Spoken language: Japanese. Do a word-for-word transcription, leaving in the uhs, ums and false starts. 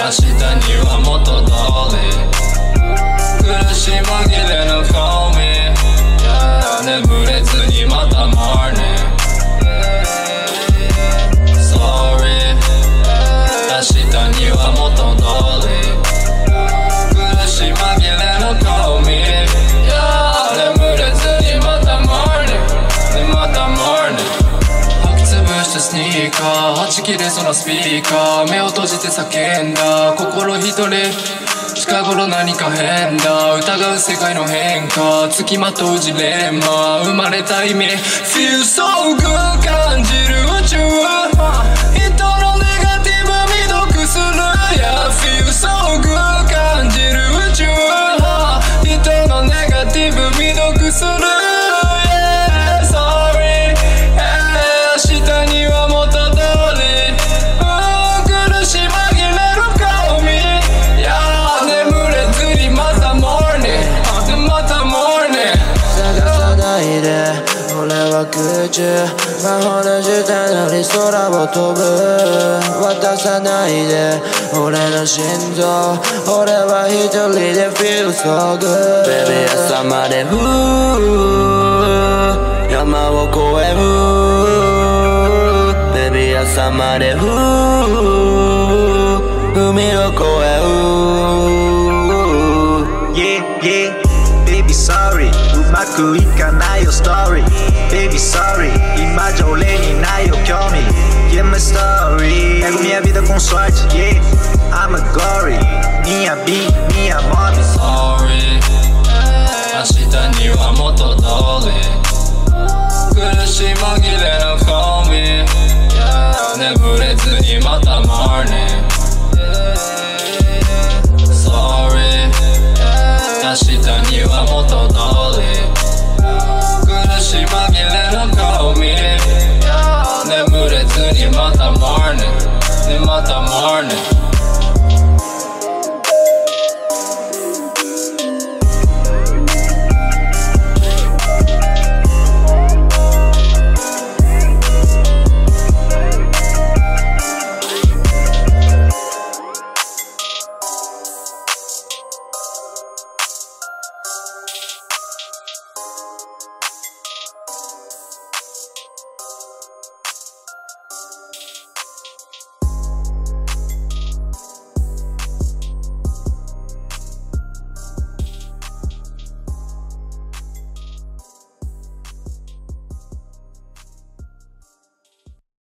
明日には元通り苦し紛れの顔見眠れずにまた morning Sorry 明日には元通り苦し紛れの顔見眠れずにまた morning また morningスニーカーはち切れそうなスピーカー目を閉じて叫んだ心一人近頃何か変だ疑う世界の変化付きまとうジレンマ生まれた意味 Feel so good 感じる宇宙人のネガティブ未読する Yeah Feel so good 感じる宇宙人のネガティブ未読する空中魔法の下なり空を飛ぶ渡さないで俺の心臓俺は一人で feel so good Baby 朝までふう山を越える Baby 朝までふう海を越える Yeah yeah Baby sorry うまくいかないよストーリーBaby sorry,今じゃ俺にないよ興味 Yeah my story, pego minha vida com sorte, yeah I'm a glory, minha beat, minha mob Sorry, 明日には元通り苦し紛れの顔見眠れずにまた morning Sorry, 明日には元通り苦し紛れの顔見眠れずにまた morning でまた morning